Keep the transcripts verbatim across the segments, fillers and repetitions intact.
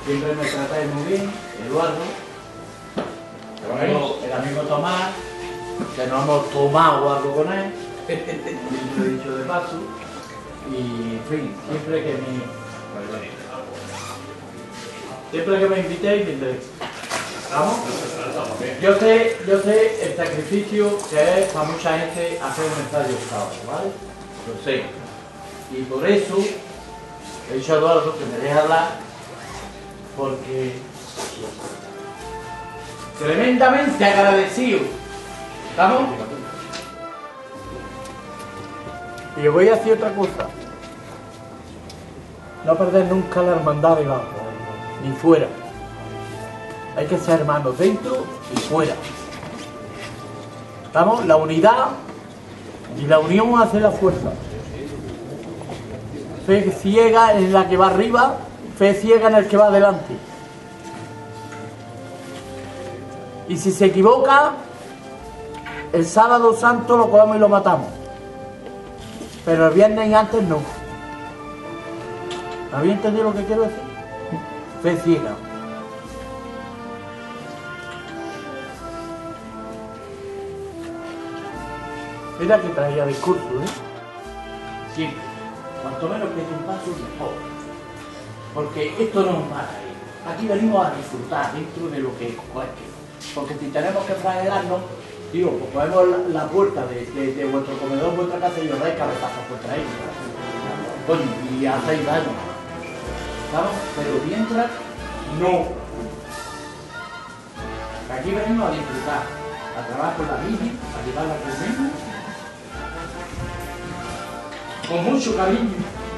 siempre me tratáis muy bien, Eduardo, el amigo Tomás, que nos hemos tomado algo con él, lo he dicho de paso, y en fin, siempre que me, siempre que me invitéis, me interesa. ¿Vamos? Yo sé, yo sé el sacrificio que es para mucha gente hacer un estadio sábado, ¿vale? Lo sé. Y por eso he dicho a Eduardo que me deje hablar, porque tremendamente agradecido. ¿Estamos? Y os voy a decir otra cosa. No perder nunca la hermandad debajo, ni fuera. Hay que ser hermanos dentro y fuera. ¿Estamos? La unidad y la unión hace la fuerza. Fe ciega en la que va arriba, fe ciega en el que va adelante. Y si se equivoca, el sábado santo lo cogemos y lo matamos. Pero el viernes antes no. ¿Habéis entendido lo que quiero decir? Fe ciega. Mira que traía discurso, ¿eh? Siempre. Cuanto menos que un paso, mejor. Porque esto no es para ir. Aquí venimos a disfrutar dentro de lo que es cualquier. Porque si tenemos que fraguelarnos, digo, pues ponemos la, la puerta de, de, de vuestro comedor, vuestra casa y os dais cabezazos vuestra ahí. Coño, y hacéis daño. ¿Sabes? Pero mientras, no. Aquí venimos a disfrutar, a trabajar con la Virgen, a llevarla conmigo, con mucho cariño.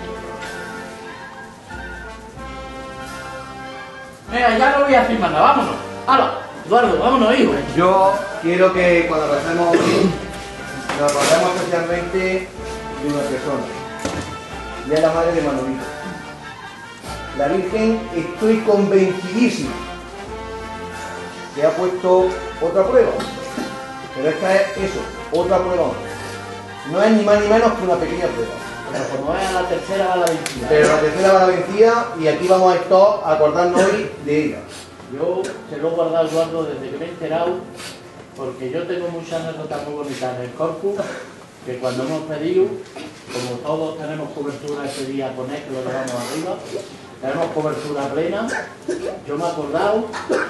Venga, ya no voy a decir más nada, vámonos. ¡Hala! Eduardo, vámonos, hijo. Yo quiero que cuando recemos nos acordemos especialmente de una persona, y es la madre de Manolito. La Virgen, estoy convencidísimo que ha puesto otra prueba, pero esta es eso, otra prueba. No es ni más ni menos que una pequeña prueba. Pero como es la tercera va la vencida. Pero la tercera va la vencida y aquí vamos a estar a acordarnos hoy de ella. Yo se lo he guardado, Eduardo, desde que me he enterado, porque yo tengo muchas anécdotas muy bonitas en el corpus, que cuando hemos pedido, como todos tenemos cobertura ese día con él, que lo llevamos arriba, tenemos cobertura plena, yo me he acordado.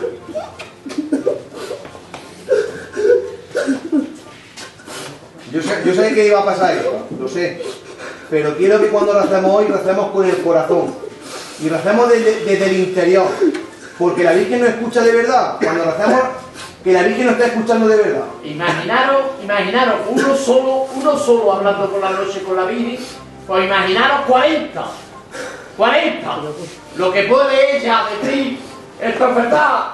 Yo sé, yo sé que iba a pasar esto, lo sé, pero quiero que cuando recemos hoy, recemos con el corazón y recemos desde, desde el interior, porque la Virgen nos escucha de verdad. Cuando recemos, que la Virgen nos está escuchando de verdad. Imaginaros, imaginaros, uno solo, uno solo hablando por la noche con la Virgen, pues imaginaros cuarenta, cuarenta, lo que puede ella decir es profetar.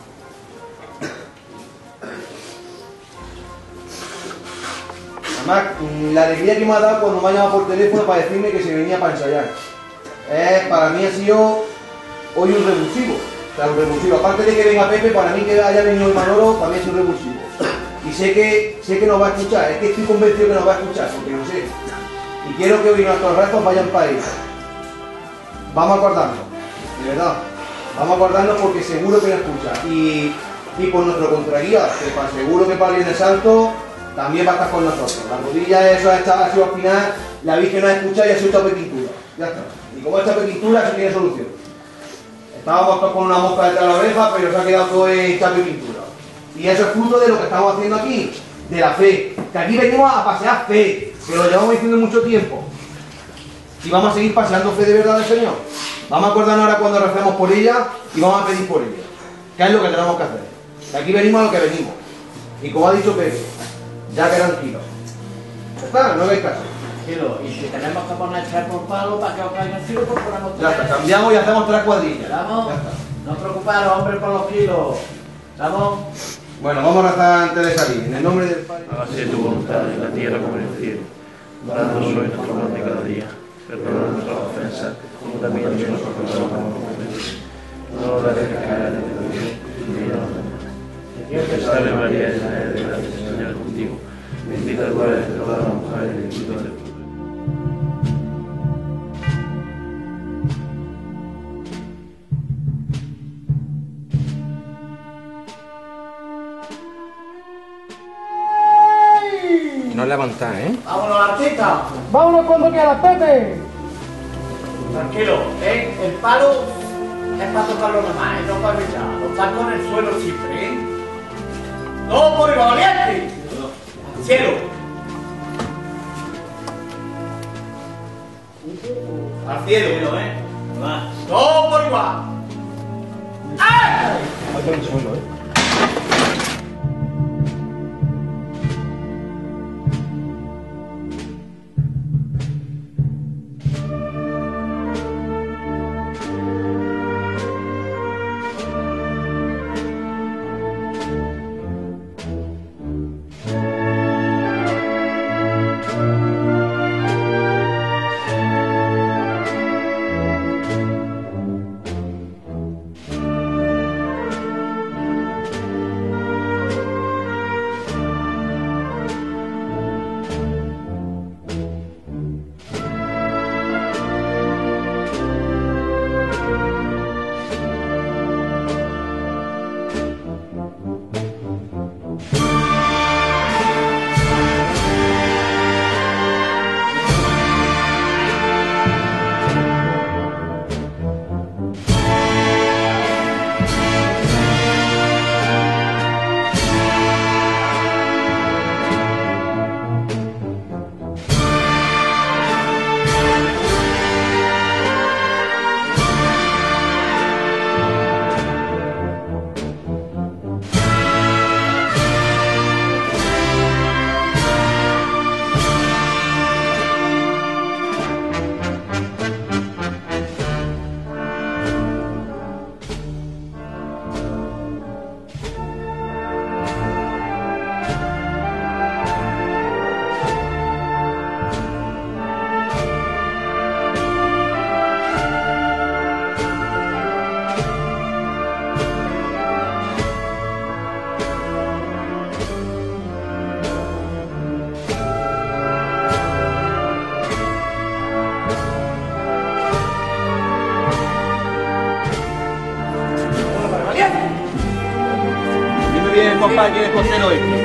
Además, la alegría que me ha dado cuando me ha llamado por teléfono para decirme que se venía para ensayar. Eh, para mí ha sido hoy un revulsivo. O sea, un revulsivo. Aparte de que venga Pepe, para mí que haya venido el Manolo, para mí es un revulsivo. Y sé que, sé que nos va a escuchar, es que estoy convencido que nos va a escuchar, porque lo sé. Y quiero que hoy nuestros restos vayan para ella. Vamos a acordarnos, de verdad. Vamos a acordarnos porque seguro que nos escucha. Y, y por nuestro contraguía, que para, seguro que para el Viernes Santo también va a estar con nosotros. La rodilla, eso ha estado así al final, la Virgen nos ha escuchado y ha sido esta pintura. Ya está. Y como esta pintura, eso tiene solución. Estábamos todos con una mosca detrás de la oreja, pero se ha quedado todo en chapa y pintura. Y eso es fruto de lo que estamos haciendo aquí, de la fe. Que aquí venimos a pasear fe, que lo llevamos diciendo mucho tiempo. Y vamos a seguir paseando fe de verdad del Señor. Vamos a acordarnos ahora cuando recemos por ella y vamos a pedir por ella. ¿Qué es lo que tenemos que hacer? De aquí venimos a lo que venimos. Y como ha dicho Pedro, ya que tranquilos. Ya está, no hagáis caso. Y si tenemos que poner tres por palo para que os caigan cielo, pues ponemos tres. Ya está, cambiamos y hacemos tres cuadrillas. ¿Vamos? Ya está. No os preocuparos, hombre, por los kilos. ¿Vamos? Bueno, vamos a rezar antes de salir. En el nombre del Padre. Hágase tu voluntad en la tierra como en el cielo. Danos hoy nuestro pan de cada día. Perdona nuestras ofensas, como también nosotros perdonamos a los ofensores. No nos dejes caer en la tentación y líbranos del mal. Dios te salve María, llena eres de gracia, el Señor es contigo. Bendita tú eres entre todas las mujeres y bendito es el fruto. levantar, ¿eh? ¡Vámonos, artista! ¡Vámonos cuando quieras, Pepe! Tranquilo, ¿eh? El palo es para tocarlo nomás, ¿eh? No para brillar. Los tacos en el suelo siempre, ¿eh? ¡No, por el valiente! ¡Al cielo! ¡Al cielo, eh! ¡No, por igual! ¡Ay! Falta un segundo, ¿eh? bien, compadre, ¿quién es costero este?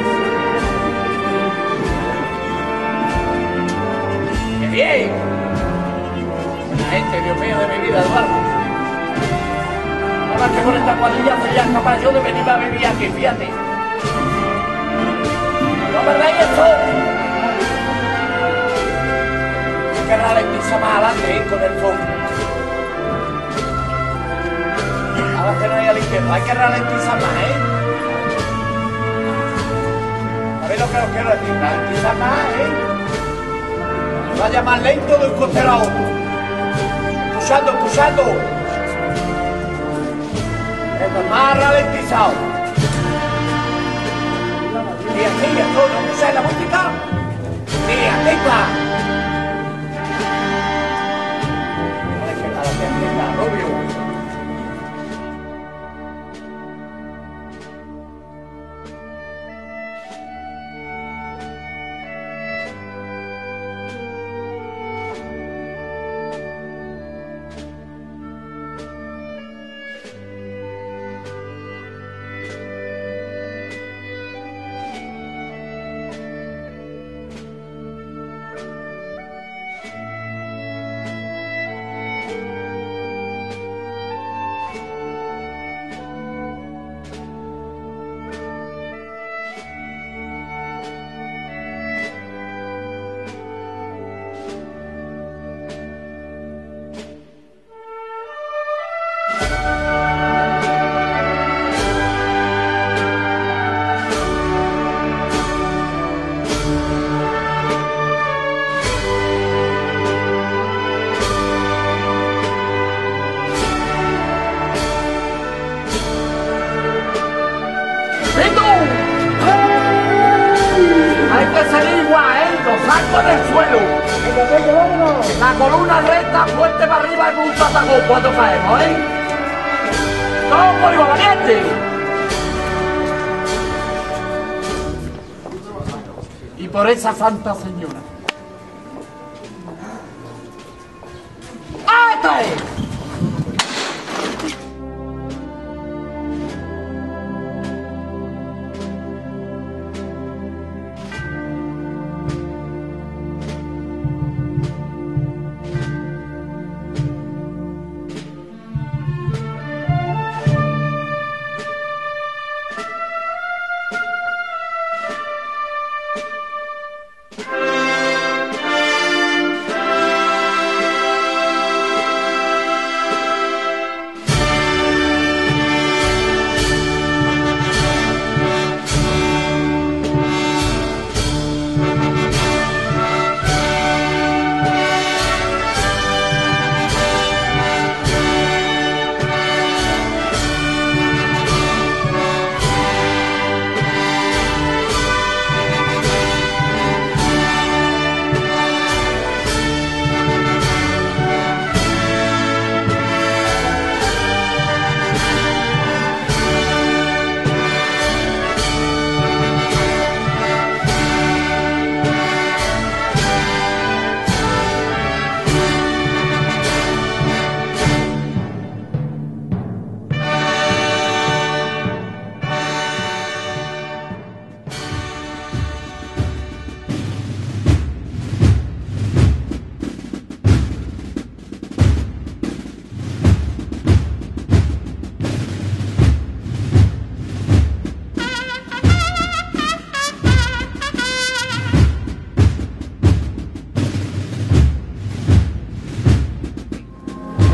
¡Qué bien! La gente, Dios mío, de mi vida, Eduardo. Ahora que con esta cuadrilla sería capaz yo de venir a vivir aquí, fíjate. ¿No verdad esto? Hay que ralentizar más adelante, ¿eh? Con el foco. Ahora que no hay a la izquierda, hay que ralentizar más, ¿eh? ¿Sabéis lo que os quiero decir? Ralentizar más, ¿eh? Vaya más lento de un costero a otro. Escuchando, escuchando. Esto más ralentizado. Y así, esto, ¿no escucháis la música? Sí, atenta. Hay que estar atenta, Rubio. Hay que seguir igual, ¿eh? Los sacos en el suelo. La columna recta, fuerte para arriba y punto atacón cuando caemos, ¿eh? ¡Todos por igual, valiente! Y por esa santa señora. ¡Esta es!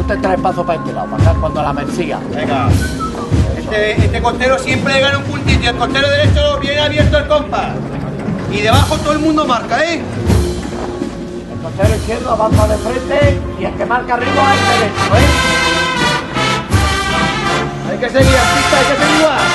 darte tres pasos para este lado, para acá cuando la Mencía. Venga. Este, este costero siempre le gana un puntito y el costero derecho viene abierto el compás. Y debajo todo el mundo marca, ¿eh? El costero izquierdo avanza de frente y el que marca arriba es derecho, ¿eh? Hay que seguir, artista, hay que seguir más.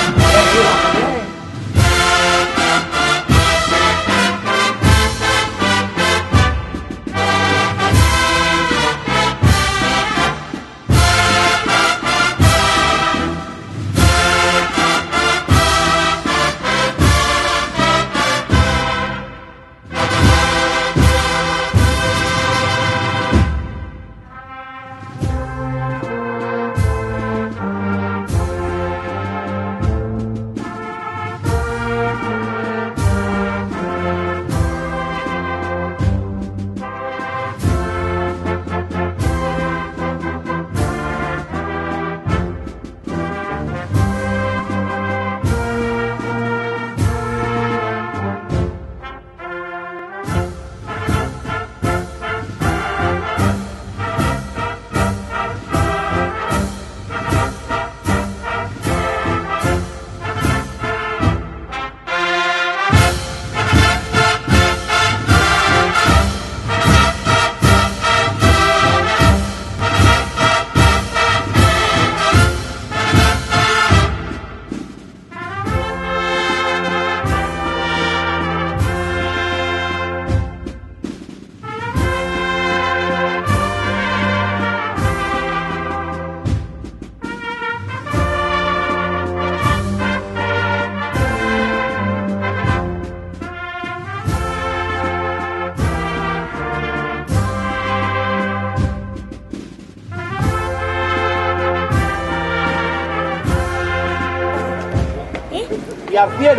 Y al cielo.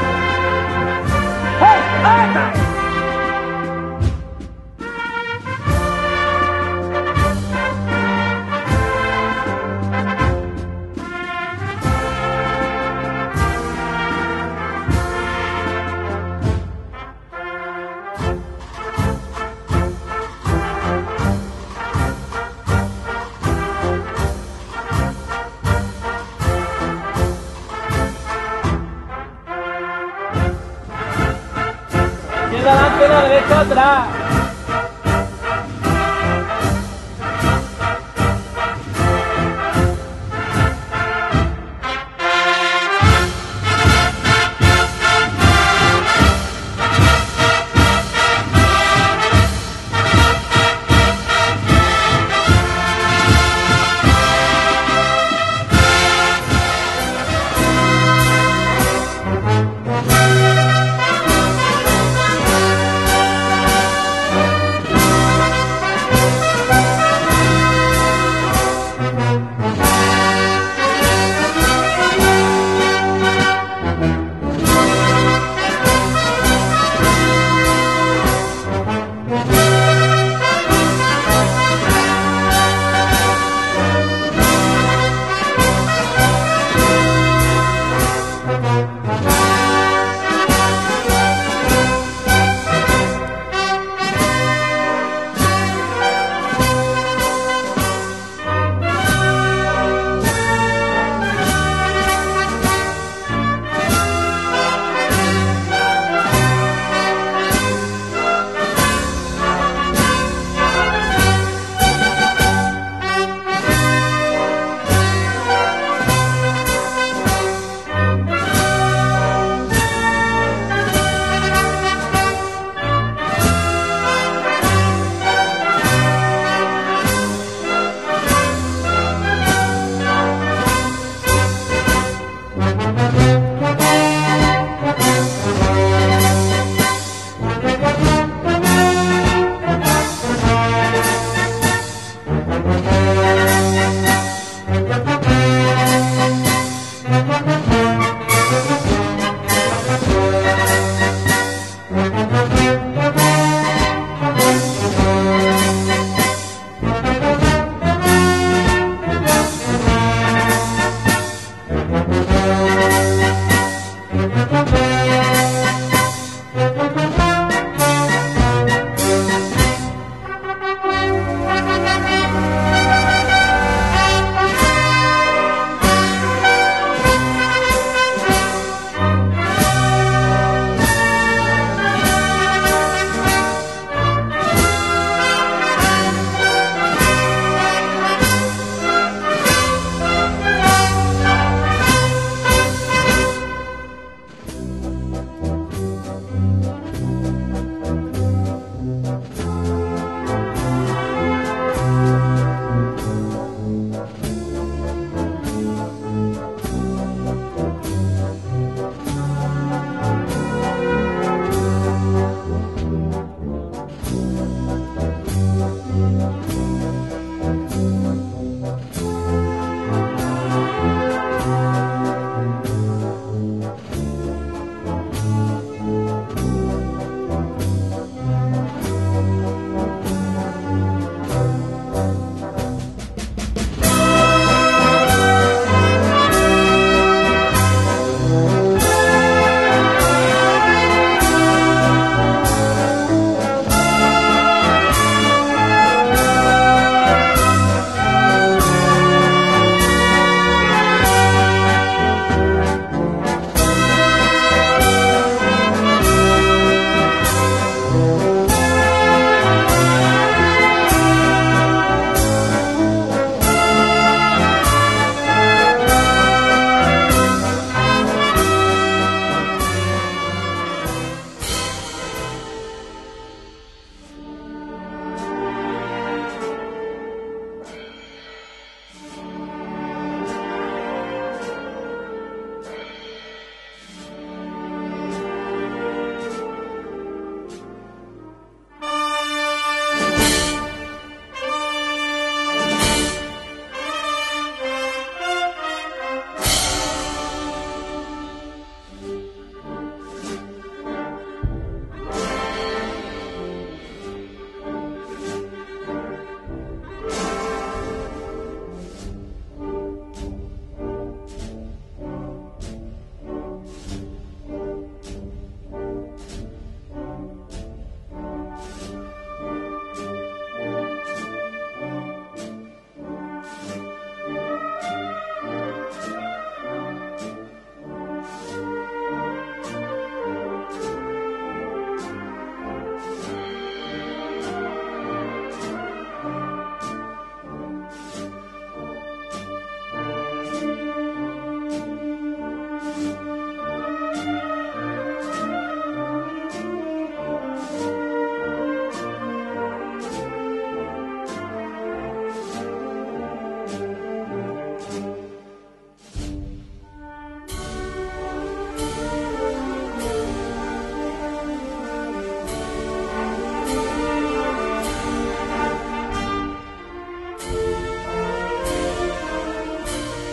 ¡Eh! ¡Eh! Adelante, la derecha atrás.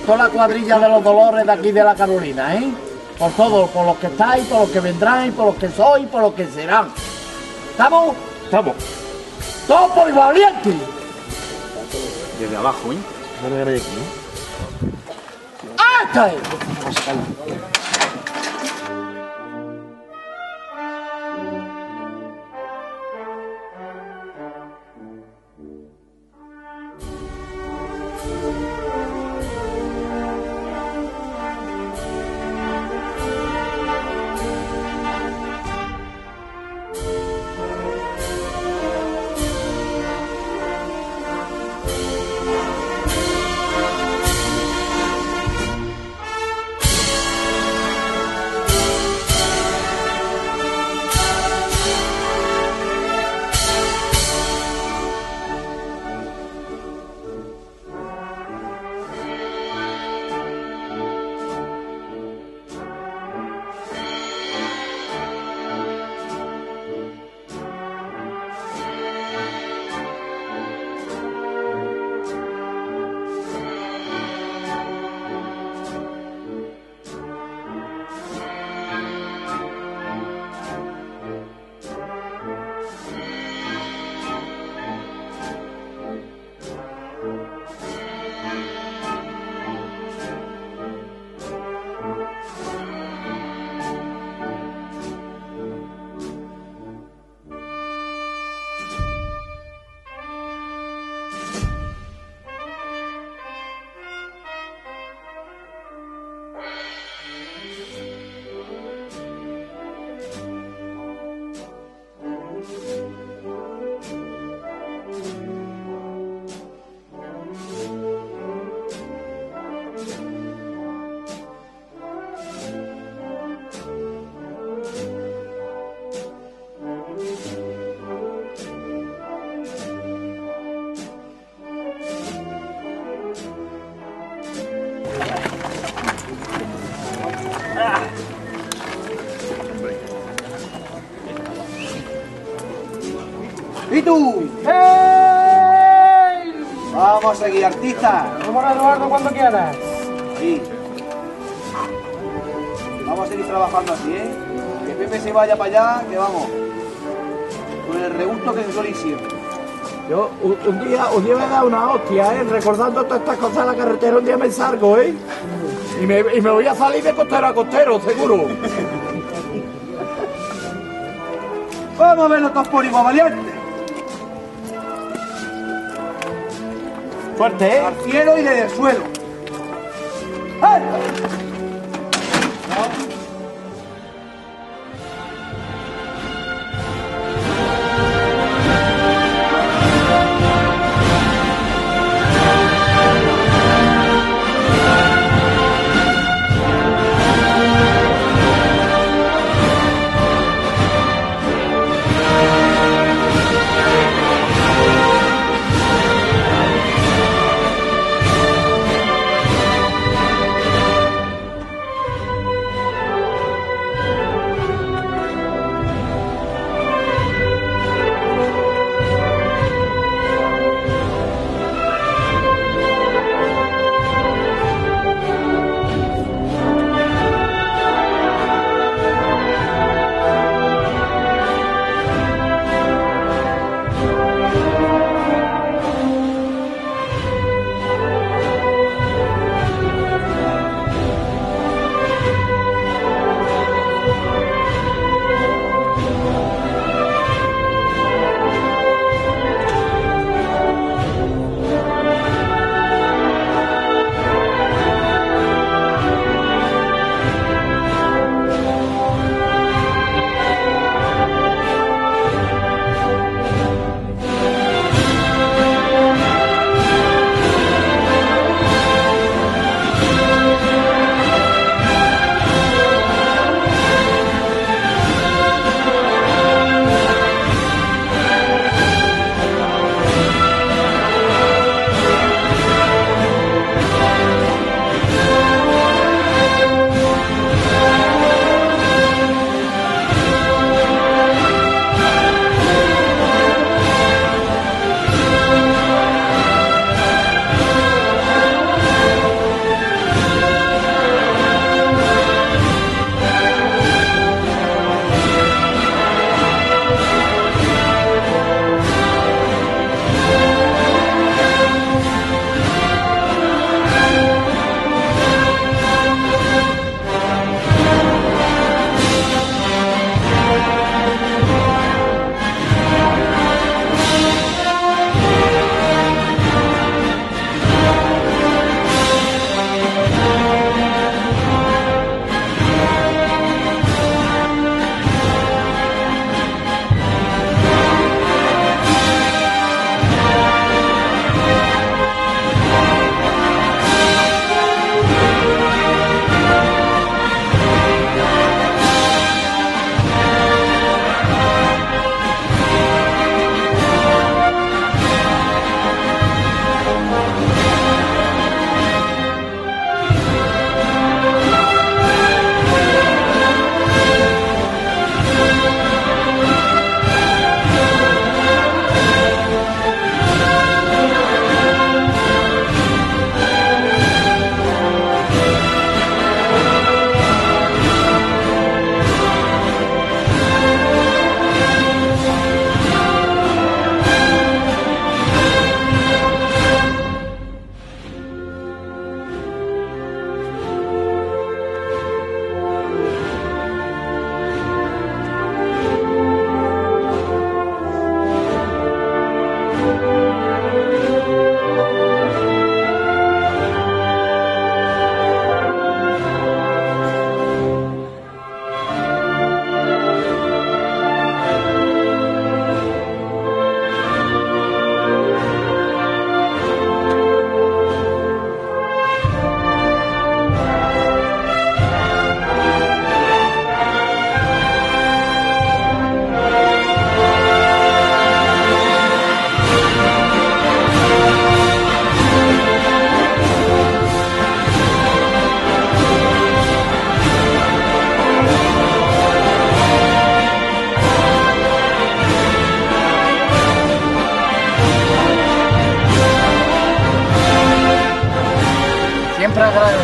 toda la cuadrilla de los Dolores de aquí de la Carolina, ¿eh? Por todos, por los que estáis, por los que vendrán, por los que sois, por los que serán. ¿Estamos? Estamos. ¡Todos por valientes! Desde abajo, ¿eh? No me aquí, ¿eh? ¡Hasta ahí! ¿Y tú? ¡Hey! Vamos a seguir, artista. Vamos a Eduardo cuando quieras. Sí. Vamos a seguir trabajando así, ¿eh? Que Pepe se vaya para allá, que vamos. Con el regusto que suele ir siempre. Yo un, un día un día me he dado una hostia, ¿eh? Recordando todas estas cosas en la carretera, un día me salgo, ¿eh? Y me, y me voy a salir de costero a costero, seguro. Vamos a verlo todos por igual, valiente. Fuerte, ¿eh? Al cielo y desde el suelo. ¡Ay!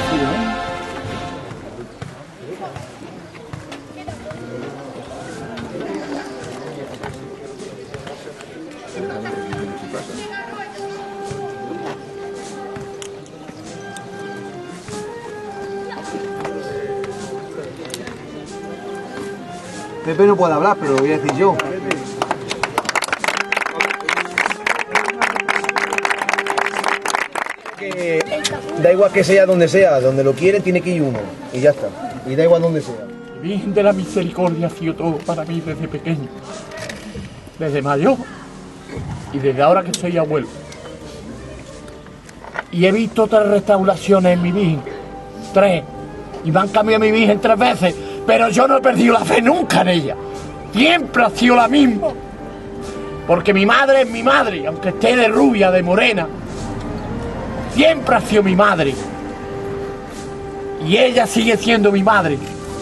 nacido, ¿eh? Pepe no puede hablar, pero lo voy a decir yo. Que da igual que sea donde sea, donde lo quiere tiene que ir uno. Y ya está. Y da igual donde sea. Virgen de la Misericordia ha sido todo para mí desde pequeño. Desde mayor y desde ahora que soy abuelo. Y he visto tres restauraciones en mi Virgen. Tres. Y me han cambiado mi Virgen tres veces. Pero yo no he perdido la fe nunca en ella. Siempre ha sido la misma. Porque mi madre es mi madre, aunque esté de rubia, de morena. Siempre ha sido mi madre. Y ella sigue siendo mi madre.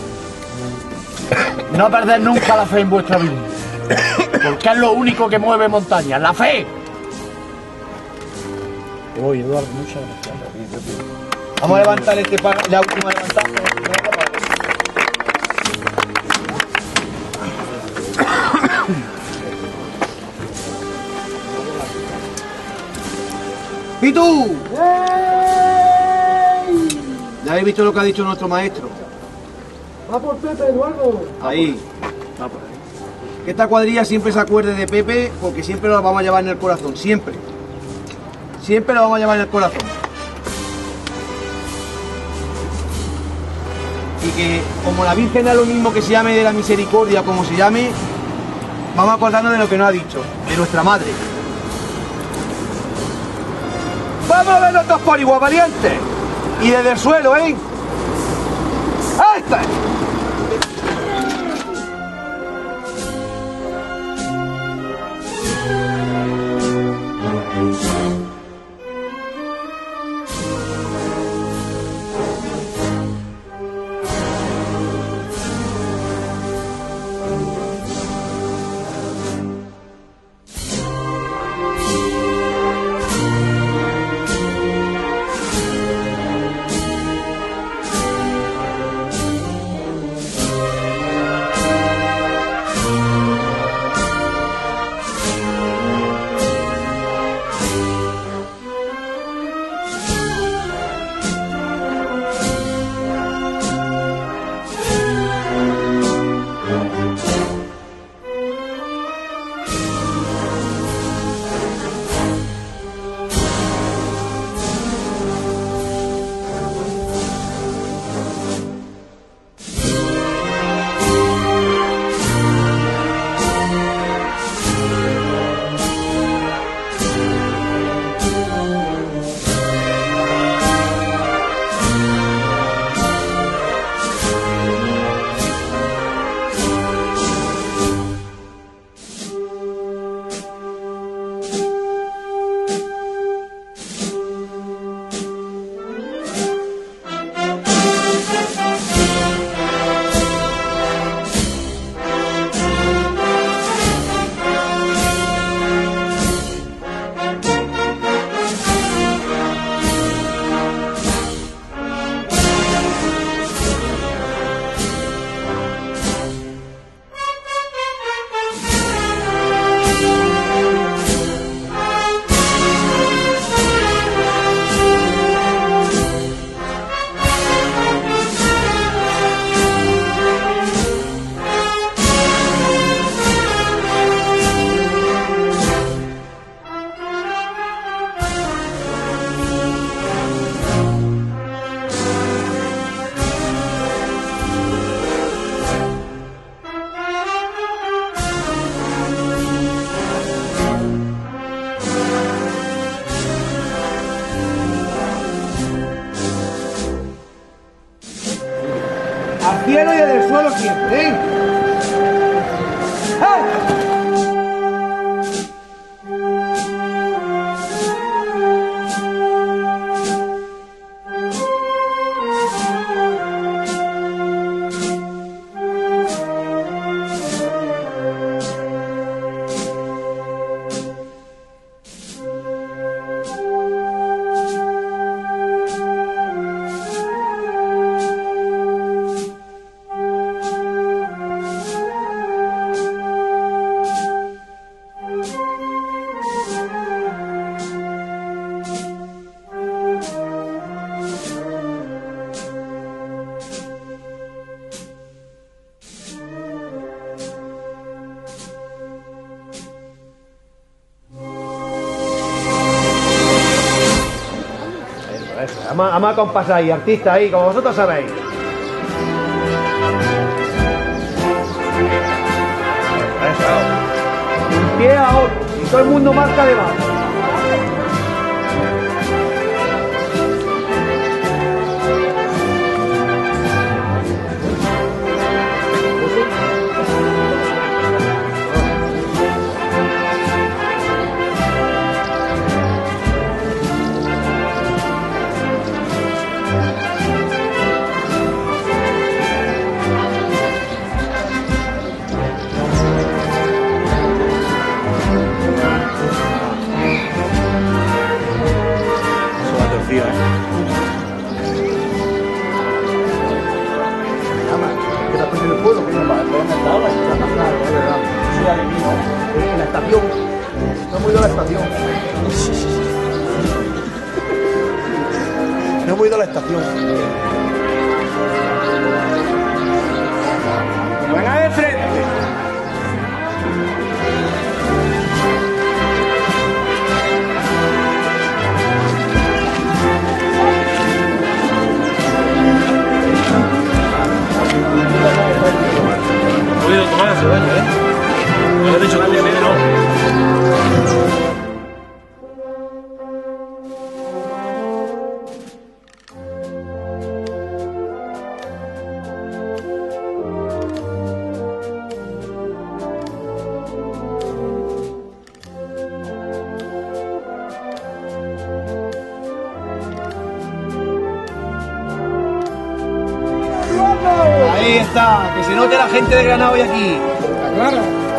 No perder nunca la fe en vuestra vida. Porque es lo único que mueve montañas, la fe. Oye, Eduardo, muchas gracias. Vamos a levantar este par, la última levantada. ¿Y tú? ¿Ya habéis visto lo que ha dicho nuestro maestro? Va por Pepe, Eduardo. Ahí. Que esta cuadrilla siempre se acuerde de Pepe porque siempre lo vamos a llevar en el corazón, siempre. Siempre lo vamos a llevar en el corazón. Y que como la Virgen da lo mismo que se llame de la Misericordia, como se llame, vamos a acordarnos de lo que nos ha dicho, de nuestra madre. Vamos a verlos todos por igual, valientes. Y desde el suelo, ¿eh? ¡Este! Al cielo y en el suelo siempre, ¿eh? ¡Eh! Eso, vamos, vamos a compasar ahí, artistas ahí, como vosotros sabéis. Eso. Un pie a otro, y todo el mundo marca debajo. En la estación. No hemos ido a la estación. No hemos ido a la estación. ¡Venga de frente! No he podido tomar hace daño, ¿eh? Me lo he dicho tú, que no. Ahí está, que se note la gente de Granada hoy aquí. Claro.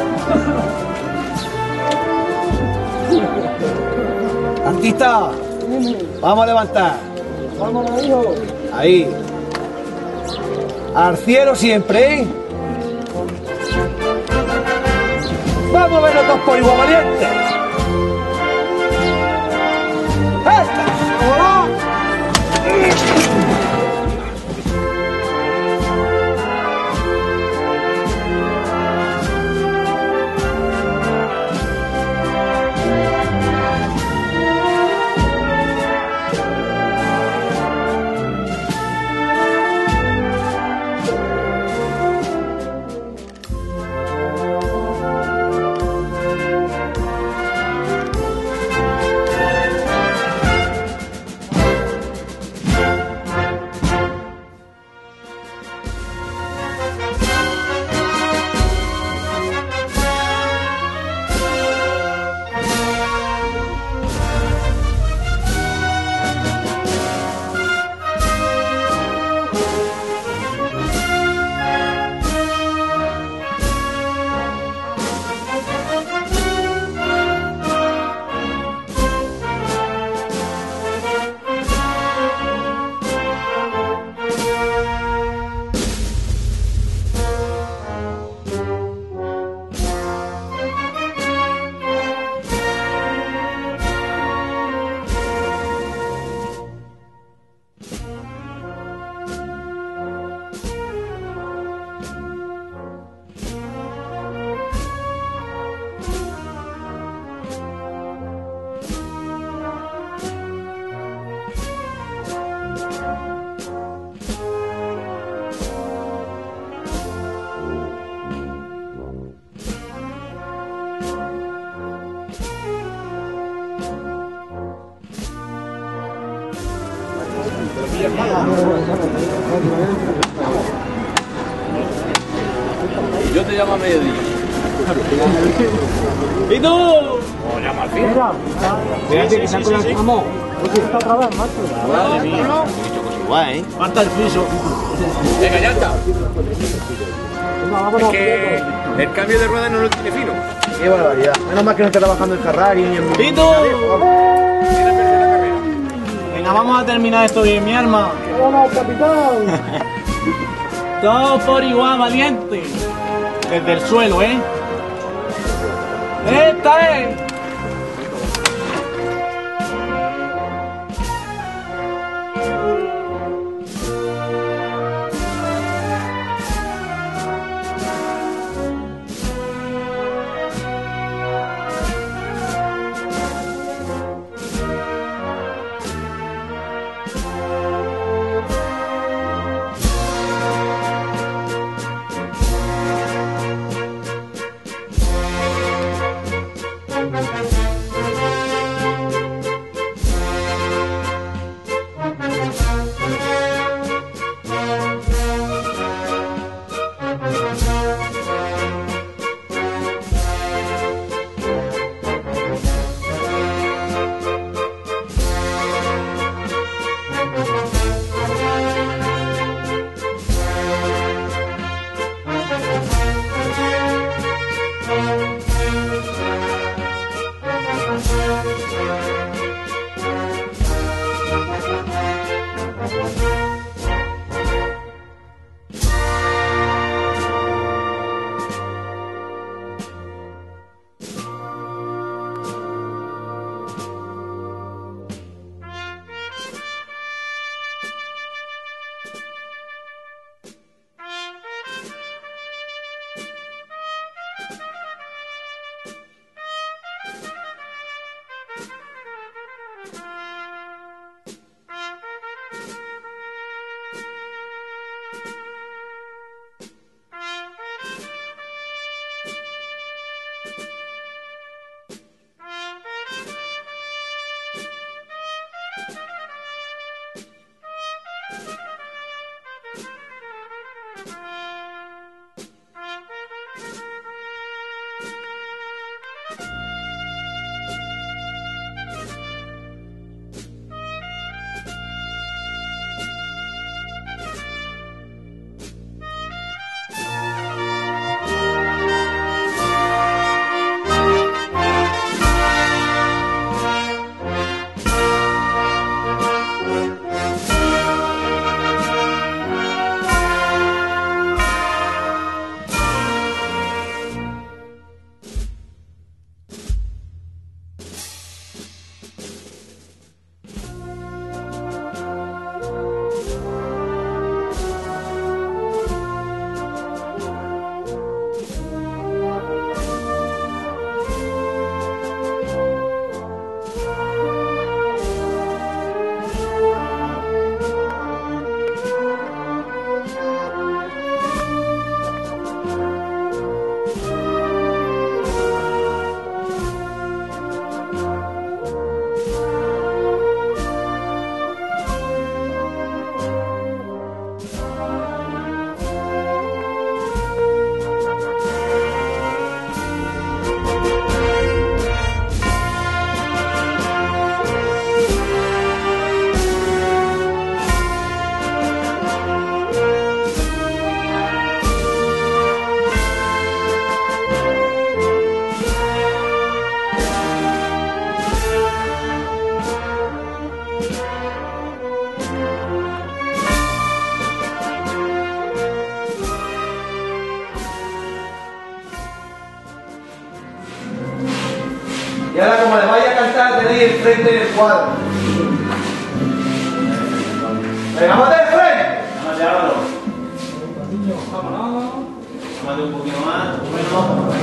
Artista, vamos a levantar. Vámonos, hijo. Ahí. Al cielo siempre, ¿eh? Vamos a verlo todos por igual, valiente. ¡Esta! ¡Vámonos! Yo te llamo a mediodía. ¿Y tú? O llama al fin. Fíjate que saco la jamón. Oye, está otra vez, macho. Madre mía. Guay, ¿eh? Falta el piso. Venga, ya está. Es que el cambio de rueda no lo tiene fino. Qué barbaridad. Menos mal que no está trabajando en Ferrari ni en... ¿Y tú? Venga, vamos a terminar esto bien, mi arma. ¡Hola, capitán! Todos por igual, valiente. Desde el suelo, ¿eh? ¡Esta es! Y ahora, como le vaya a cantar, tenéis el frente del cuadro. Venga, vamos de frente. Vamos a Álvaro. Vámonos. Vamos un poquito más. Bueno.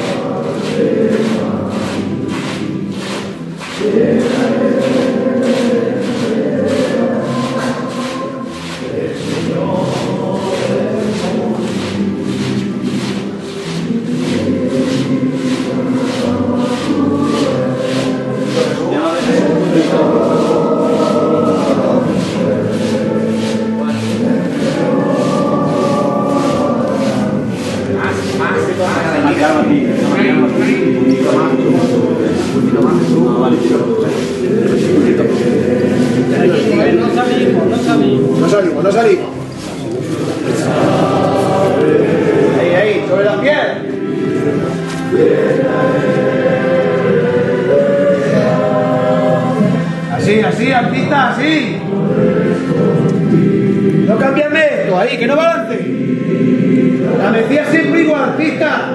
No salimos, no salimos. No salimos, no salimos. Ahí, ahí, sobre la piel. Así, así, artista, así. No cambiarme esto, ahí, que no balance. La decía siempre igual, artista.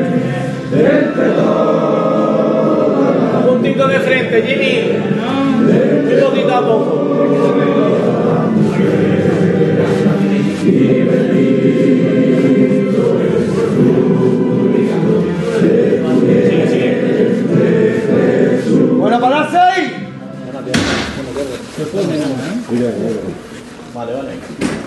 Un puntito de frente, Jimmy. Un poquito a poco. Bueno, pararse ahí. Vale, vale.